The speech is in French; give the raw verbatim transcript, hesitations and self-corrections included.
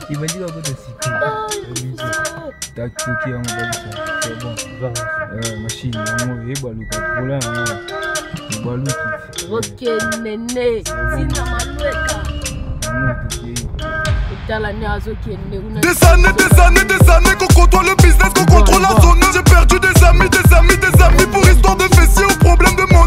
Il m'a dit qu'on peut te Tac, ok, on va dire ça. C'est bon. Euh, machine, on est balou, pour là, on est balou. Ok, néné, Sina Manueka. Des années, des années, des années qu'on contrôle le business, qu'on contrôle la zone. J'ai perdu des amis, des amis, des amis pour histoire de fessiers ou problème de mon